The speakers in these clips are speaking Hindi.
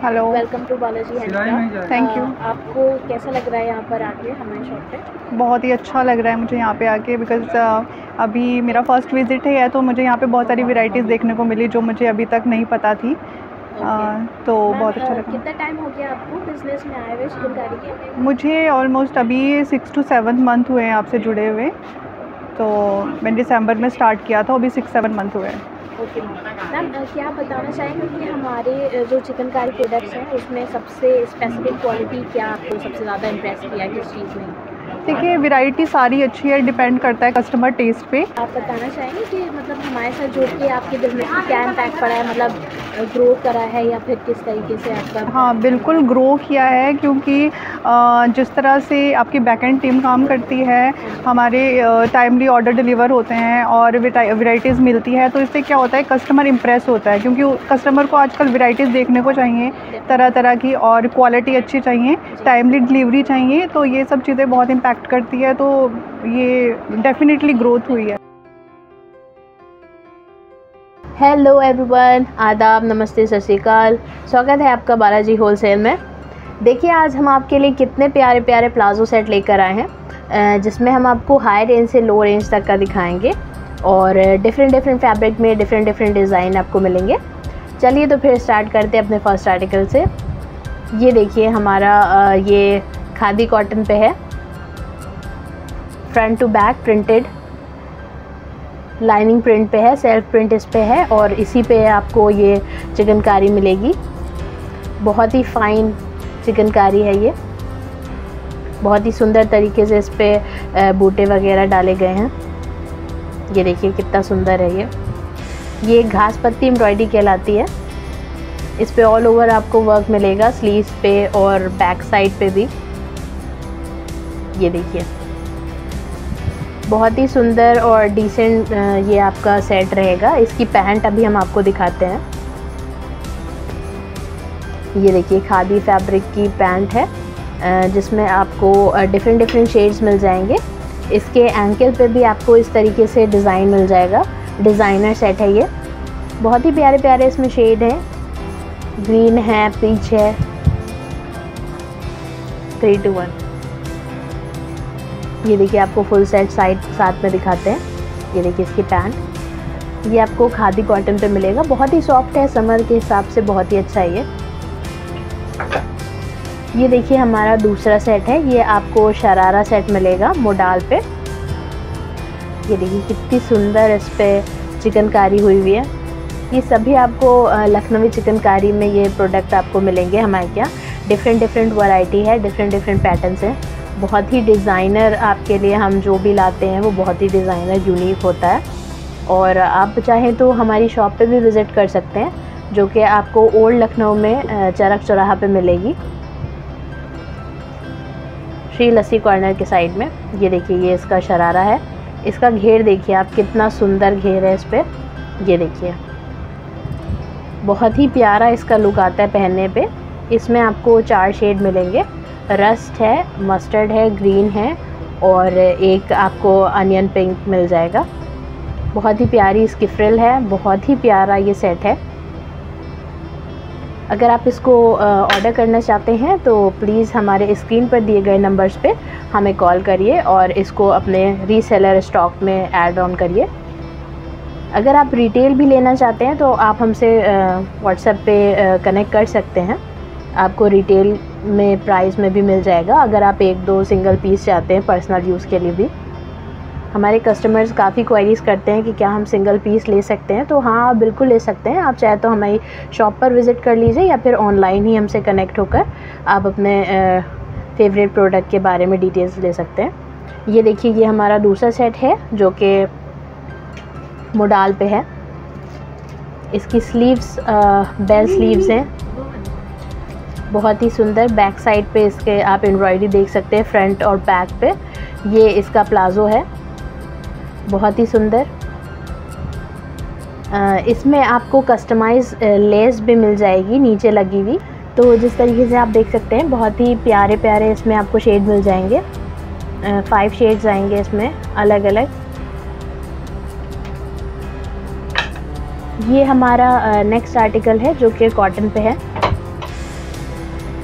Hello, welcome to Balaji handcraft. Thank you. आपको कैसा लग रहा है यहाँ पर आके हमारे शॉप पे? बहुत ही अच्छा लग रहा है मुझे यहाँ पे आके, बिकॉज़ अभी मेरा फर्स्ट विज़िट है तो मुझे यहाँ पे बहुत सारी वैरायटीज़ देखने को मिली जो मुझे अभी तक नहीं पता थी। तो बहुत अच्छा लगा। कितना टाइम हो गया आपको बिजनेस में आए हुए चिकनकारी के? मुझे ऑलमोस्ट अभी 6 to 7 मंथ हुए हैं आपसे जुड़े हुए। तो मैंने दिसंबर में स्टार्ट किया था, अभी 6-7 मंथ हुए हैं। ओके मैम, क्या बताना चाहेंगे कि हमारे जो चिकनकारी प्रोडक्ट्स हैं उसमें सबसे स्पेसिफिक क्वालिटी क्या आपको सबसे ज़्यादा इम्प्रेस किया किस चीज़ में? देखिए, वैरायटी सारी अच्छी है, डिपेंड करता है कस्टमर टेस्ट पे। आप बताना चाहेंगे कि मतलब हमारे साथ जुड़ के आपके बिजनेस में क्या इम्पैक्ट पड़ा है, मतलब ग्रो करा है या फिर किस तरीके से आपका? हाँ, बिल्कुल ग्रो किया है, क्योंकि जिस तरह से आपकी बैकएंड टीम काम करती है, हमारे टाइमली ऑर्डर डिलीवर होते हैं और वैरायटीज़ मिलती है, तो इससे क्या होता है, कस्टमर इम्प्रेस होता है, क्योंकि कस्टमर को आजकल वैरायटीज़ देखने को चाहिए तरह तरह की, और क्वालिटी अच्छी चाहिए, टाइमली डिलीवरी चाहिए। तो ये सब चीज़ें बहुत इम्पैक्ट करती है, तो ये डेफिनेटली ग्रोथ हुई है। हेलो एवरीवन, आदाब, नमस्ते, सत श्री अकाल। स्वागत है आपका बालाजी होलसेल में। देखिए, आज हम आपके लिए कितने प्यारे प्यारे प्लाज़ो सेट लेकर आए हैं, जिसमें हम आपको हाई रेंज से लो रेंज तक का दिखाएंगे और डिफरेंट फैब्रिक में डिफरेंट डिज़ाइन आपको मिलेंगे। चलिए तो फिर स्टार्ट करते हैं अपने फर्स्ट आर्टिकल से। ये देखिए, हमारा ये खादी कॉटन पे है, front to back printed, lining print पे है, सेल्फ प्रिंट इस पे है और इसी पे आपको ये चिकनकारी मिलेगी। बहुत ही फाइन चिकनकारी है ये, बहुत ही सुंदर तरीके से इस पे बूटे वगैरह डाले गए हैं। ये देखिए कितना सुंदर है ये घास पत्ती एम्ब्रॉयडरी कहलाती है। इस पे ऑल ओवर आपको वर्क मिलेगा, स्लीव्स पे और बैक साइड पे भी। ये देखिए, बहुत ही सुंदर और डिसेंट ये आपका सेट रहेगा। इसकी पैंट अभी हम आपको दिखाते हैं। ये देखिए, खादी फैब्रिक की पैंट है, जिसमें आपको डिफरेंट शेड्स मिल जाएंगे। इसके एंकल पे भी आपको इस तरीके से डिज़ाइन मिल जाएगा। डिज़ाइनर सेट है ये, बहुत ही प्यारे प्यारे इसमें शेड हैं। ग्रीन है, पीच है, 3 to 1। ये देखिए, आपको फुल सेट साथ में दिखाते हैं। ये देखिए इसकी पैंट, ये आपको खादी कॉटन पे मिलेगा। बहुत ही सॉफ्ट है, समर के हिसाब से बहुत ही अच्छा है ये देखिए हमारा दूसरा सेट है, ये आपको शरारा सेट मिलेगा मोडाल पे। ये देखिए कितनी सुंदर इस पे चिकनकारी हुई है। ये सभी आपको लखनवी चिकनकारी में ये प्रोडक्ट आपको मिलेंगे हमारे यहाँ। डिफरेंट वैरायटी है, डिफरेंट पैटर्न्स हैं। बहुत ही डिज़ाइनर आपके लिए हम जो भी लाते हैं वो बहुत ही डिज़ाइनर यूनिक होता है। और आप चाहें तो हमारी शॉप पे भी विज़िट कर सकते हैं, जो कि आपको ओल्ड लखनऊ में चरक चौराहा पे मिलेगी, श्री लस्सी कॉर्नर के साइड में। ये देखिए, ये इसका शरारा है। इसका घेर देखिए आप, कितना सुंदर घेर है इस पर। ये देखिए, बहुत ही प्यारा इसका लुक आता है पहनने पे। इसमें आपको 4 शेड मिलेंगे, रस्ट है, मस्टर्ड है, ग्रीन है और एक आपको अनियन पिंक मिल जाएगा। बहुत ही प्यारी इसकी फ्रिल है, बहुत ही प्यारा ये सेट है। अगर आप इसको ऑर्डर करना चाहते हैं तो प्लीज़ हमारे स्क्रीन पर दिए गए नंबर्स पे हमें कॉल करिए और इसको अपने रीसेलर स्टॉक में ऐड ऑन करिए। अगर आप रिटेल भी लेना चाहते हैं तो आप हमसे व्हाट्सएप पे कनेक्ट कर सकते हैं। आपको रिटेल में प्राइस में भी मिल जाएगा, अगर आप 1-2 सिंगल पीस चाहते हैं पर्सनल यूज़ के लिए भी। हमारे कस्टमर्स काफ़ी क्वेरीज़ करते हैं कि क्या हम सिंगल पीस ले सकते हैं, तो हाँ, आप बिल्कुल ले सकते हैं। आप चाहे तो हमारी शॉप पर विज़िट कर लीजिए या फिर ऑनलाइन ही हमसे कनेक्ट होकर आप अपने फेवरेट प्रोडक्ट के बारे में डिटेल्स ले सकते हैं। ये देखिए, ये हमारा दूसरा सेट है जो कि मोडाल पे है। इसकी स्लीव्स बेल स्लीव्स हैं, बहुत ही सुंदर। बैक साइड पे इसके आप एम्ब्रॉयडरी देख सकते हैं, फ्रंट और बैक पे। ये इसका प्लाज़ो है, बहुत ही सुंदर। इसमें आपको कस्टमाइज लेस भी मिल जाएगी नीचे लगी हुई। तो जिस तरीके से आप देख सकते हैं, बहुत ही प्यारे प्यारे इसमें आपको शेड मिल जाएंगे। 5 शेड्स आएंगे इसमें अलग अलग। ये हमारा नेक्स्ट आर्टिकल है जो कि कॉटन पे है।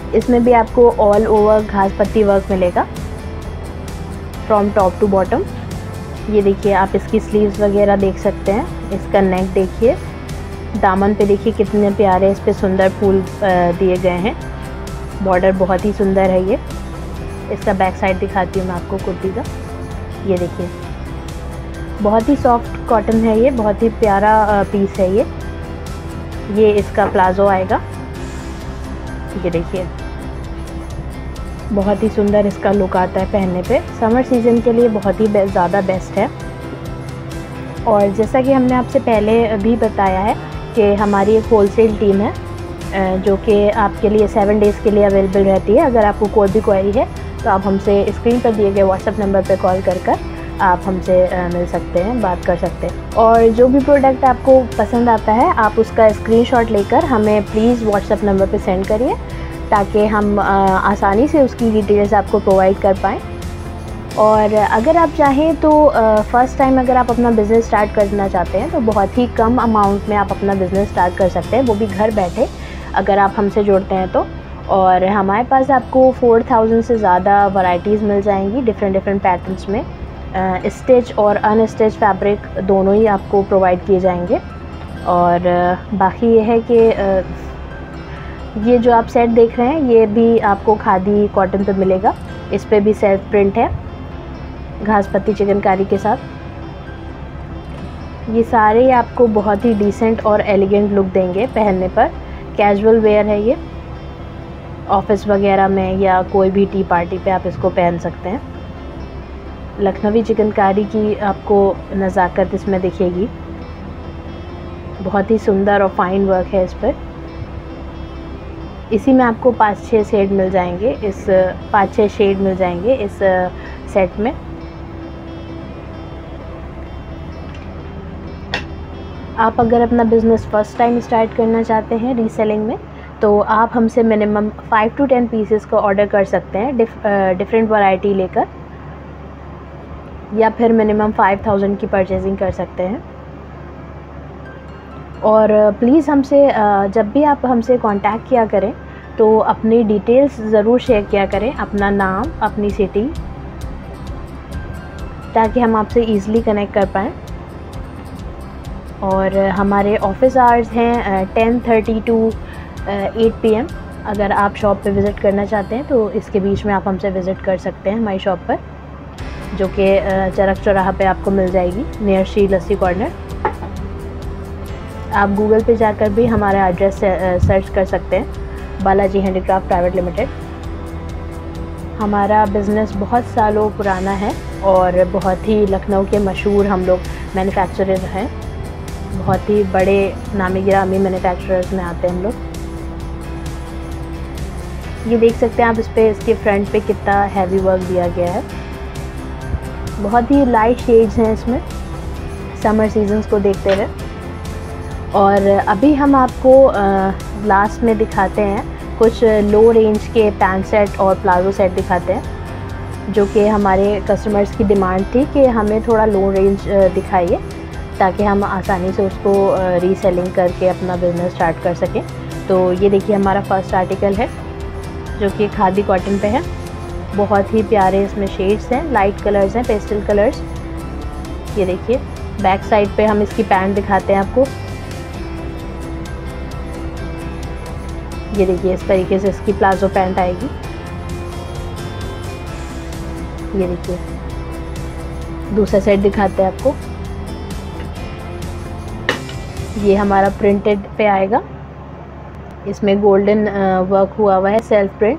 इसमें भी आपको ऑल ओवर घास पत्ती वर्क मिलेगा फ्रॉम टॉप टू बॉटम। ये देखिए आप इसकी स्लीव्स वगैरह देख सकते हैं। इसका नेक देखिए, दामन पे देखिए कितने प्यारे इस पे सुंदर फूल दिए गए हैं। बॉर्डर बहुत ही सुंदर है ये। इसका बैक साइड दिखाती हूँ मैं आपको कुर्ती का। ये देखिए बहुत ही सॉफ्ट कॉटन है ये, बहुत ही प्यारा पीस है ये। ये इसका प्लाजो आएगा। ये देखिए बहुत ही सुंदर इसका लुक आता है पहनने पे। समर सीज़न के लिए बहुत ही ज़्यादा बेस्ट है। और जैसा कि हमने आपसे पहले भी बताया है कि हमारी एक होलसेल टीम है जो कि आपके लिए 7 डेज़ के लिए अवेलेबल रहती है। अगर आपको कोई भी क्वेरी है तो आप हमसे स्क्रीन पर दिए गए व्हाट्सएप नंबर पर कॉल कर आप हमसे मिल सकते हैं, बात कर सकते हैं। और जो भी प्रोडक्ट आपको पसंद आता है आप उसका स्क्रीनशॉट लेकर हमें प्लीज़ व्हाट्सएप नंबर पे सेंड करिए, ताकि हम आसानी से उसकी डिटेल्स आपको प्रोवाइड कर पाएँ। और अगर आप चाहें तो फ़र्स्ट टाइम अगर आप अपना बिज़नेस स्टार्ट करना चाहते हैं तो बहुत ही कम अमाउंट में आप अपना बिज़नेस स्टार्ट कर सकते हैं, वो भी घर बैठे अगर आप हमसे जुड़ते हैं तो। और हमारे पास आपको 4000 से ज़्यादा वैरायटीज़ मिल जाएंगी डिफरेंट पैटर्न्स में। स्टिच और अनस्टिच फैब्रिक दोनों ही आपको प्रोवाइड किए जाएंगे। और बाकी ये है कि ये जो आप सेट देख रहे हैं ये भी आपको खादी कॉटन पे मिलेगा। इस पे भी सेल्फ प्रिंट है घास पत्ती चिकनकारी के साथ। ये सारे आपको बहुत ही डिसेंट और एलिगेंट लुक देंगे पहनने पर। कैजुअल वेयर है ये, ऑफिस वगैरह में या कोई भी टी पार्टी पे आप इसको पहन सकते हैं। लखनवी चिकनकारी की आपको नज़ाकत इसमें दिखेगी। बहुत ही सुंदर और फाइन वर्क है इस पर। इसी में आपको 5-6 शेड मिल जाएंगे, इस 5-6 शेड मिल जाएंगे इस सेट में। आप अगर अपना बिज़नेस फ़र्स्ट टाइम स्टार्ट करना चाहते हैं रीसेलिंग में तो आप हमसे मिनिमम 5 to 10 पीसेस का ऑर्डर कर सकते हैं डिफरेंट वैरायटी लेकर, या फिर मिनिमम 5000 की परचेजिंग कर सकते हैं। और प्लीज़ हमसे जब भी आप हमसे कांटेक्ट किया करें तो अपनी डिटेल्स ज़रूर शेयर किया करें, अपना नाम, अपनी सिटी, ताकि हम आपसे ईज़िली कनेक्ट कर पाएँ। और हमारे ऑफिस आवर्स हैं 10:30 to 8 PM। अगर आप शॉप पे विज़िट करना चाहते हैं तो इसके बीच में आप हमसे विज़िट कर सकते हैं हमारी शॉप पर, जो कि चरक चौराहा पे आपको मिल जाएगी नियर श्री लस्सी कॉर्नर। आप गूगल पे जाकर भी हमारा एड्रेस सर्च कर सकते हैं, बालाजी हैंडीक्राफ्ट प्राइवेट लिमिटेड। हमारा बिज़नेस बहुत सालों पुराना है और बहुत ही लखनऊ के मशहूर हम लोग मैन्युफैक्चरर हैं। बहुत ही बड़े नामी गिरामी मैन्युफैक्चरर्स में आते हैं हम लोग। ये देख सकते हैं आप इस पे, इसके फ्रंट पे कितना हैवी वर्क दिया गया है। बहुत ही लाइट शेड्स हैं इसमें समर सीजन्स को देखते हुए। और अभी हम आपको लास्ट में दिखाते हैं कुछ लो रेंज के पैंट सेट और प्लाजो सेट दिखाते हैं, जो कि हमारे कस्टमर्स की डिमांड थी कि हमें थोड़ा लो रेंज दिखाइए, ताकि हम आसानी से उसको रीसेलिंग करके अपना बिज़नेस स्टार्ट कर सकें। तो ये देखिए हमारा फर्स्ट आर्टिकल है जो कि खादी कॉटन पे है। बहुत ही प्यारे इसमें शेड्स हैं, लाइट कलर्स हैं, पेस्टल कलर्स। ये देखिए बैक साइड पे हम इसकी पैंट दिखाते हैं आपको। ये देखिए इस तरीके से इसकी प्लाजो पैंट आएगी। ये देखिए दूसरा सेट दिखाते हैं आपको। ये हमारा प्रिंटेड पे आएगा, इसमें गोल्डन वर्क हुआ है, सेल्फ प्रिंट,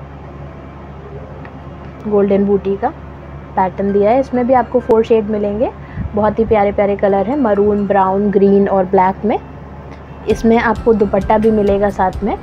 गोल्डन बूटी का पैटर्न दिया है। इसमें भी आपको 4 शेड मिलेंगे। बहुत ही प्यारे प्यारे कलर हैं, मरून, ब्राउन, ग्रीन और ब्लैक में। इसमें आपको दुपट्टा भी मिलेगा साथ में।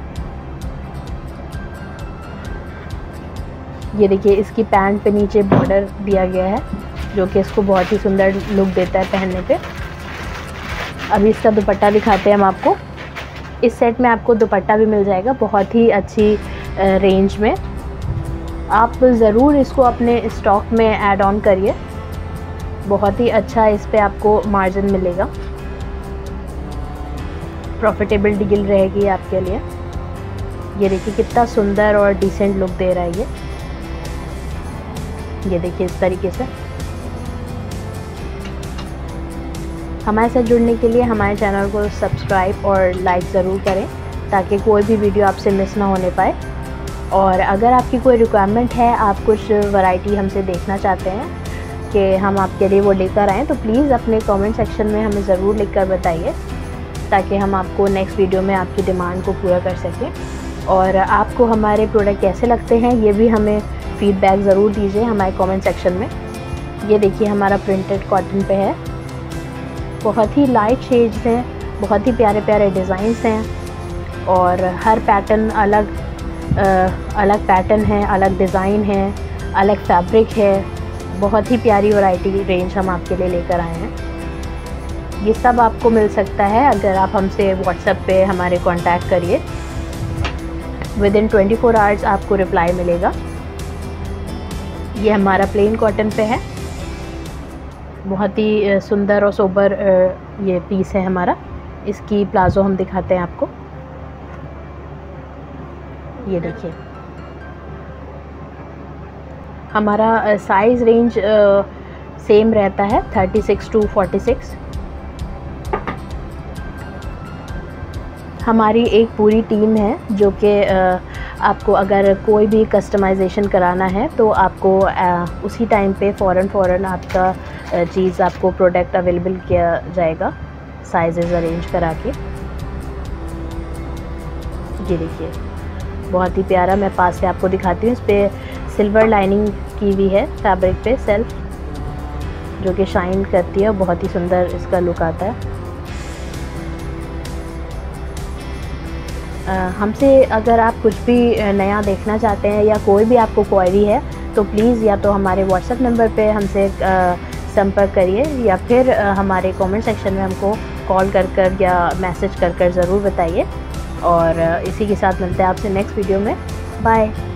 ये देखिए इसकी पैंट पे नीचे बॉर्डर दिया गया है, जो कि इसको बहुत ही सुंदर लुक देता है पहनने पे। अभी इसका दुपट्टा दिखाते हैं हम आपको। इस सेट में आपको दुपट्टा भी मिल जाएगा बहुत ही अच्छी रेंज में। आप ज़रूर इसको अपने स्टॉक में ऐड ऑन करिए, बहुत ही अच्छा इस पे आपको मार्जिन मिलेगा, प्रॉफिटेबल डील रहेगी आपके लिए। ये देखिए कितना सुंदर और डिसेंट लुक दे रहा है ये देखिए इस तरीके से। हमारे साथ जुड़ने के लिए हमारे चैनल को सब्सक्राइब और लाइक ज़रूर करें ताकि कोई भी वीडियो आपसे मिस ना होने पाए। और अगर आपकी कोई रिक्वायरमेंट है, आप कुछ वैरायटी हमसे देखना चाहते हैं कि हम आपके लिए वो लेकर आएँ, तो प्लीज़ अपने कमेंट सेक्शन में हमें ज़रूर लिखकर बताइए ताकि हम आपको नेक्स्ट वीडियो में आपकी डिमांड को पूरा कर सकें। और आपको हमारे प्रोडक्ट कैसे लगते हैं ये भी हमें फ़ीडबैक ज़रूर दीजिए हमारे कमेंट सेक्शन में। ये देखिए हमारा प्रिंटेड कॉटन पे है, बहुत ही लाइट शेड्स हैं, बहुत ही प्यारे प्यारे डिज़ाइंस हैं और हर पैटर्न अलग पैटर्न है, अलग डिज़ाइन है, अलग फैब्रिक है। बहुत ही प्यारी वैरायटी रेंज हम आपके लिए लेकर आए हैं। ये सब आपको मिल सकता है अगर आप हमसे व्हाट्सएप पे हमारे कांटेक्ट करिए। विदिन 24 आवर्स आपको रिप्लाई मिलेगा। ये हमारा प्लेन कॉटन पे है, बहुत ही सुंदर और सोबर ये पीस है हमारा। इसकी प्लाज़ो हम दिखाते हैं आपको। ये देखिए हमारा साइज़ रेंज सेम रहता है 36 to 46। हमारी एक पूरी टीम है जो कि आपको अगर कोई भी कस्टमाइजेशन कराना है तो आपको उसी टाइम पे फ़ौरन आपका चीज़ आपको प्रोडक्ट अवेलेबल किया जाएगा साइज़ेस अरेंज करा के। ये देखिए बहुत ही प्यारा, मैं पास से आपको दिखाती हूँ। इस पर सिल्वर लाइनिंग की हुई है फैब्रिक पे सेल्फ, जो कि शाइन करती है और बहुत ही सुंदर इसका लुक आता है। हमसे अगर आप कुछ भी नया देखना चाहते हैं या कोई भी आपको क्वेरी है तो प्लीज़ या तो हमारे व्हाट्सएप नंबर पे हमसे संपर्क करिए या फिर हमारे कमेंट सेक्शन में हमको कॉल कर या मैसेज कर ज़रूर बताइए। और इसी के साथ मिलते हैं आपसे नेक्स्ट वीडियो में। बाय।